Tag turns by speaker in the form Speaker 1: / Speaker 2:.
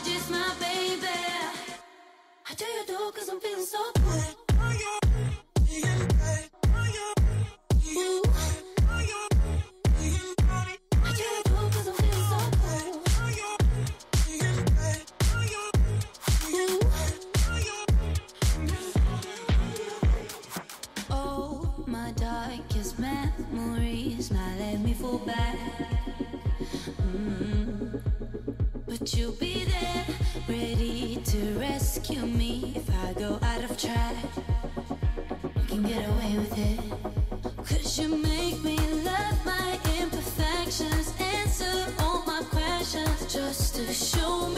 Speaker 1: just my baby. How do you do? 'Cause I'm feeling so good. Darkest memories now let me fall back. But you'll be there, ready to rescue me if I go out of track. You can get away with it, 'cause you make me love my imperfections, answer all my questions just to show me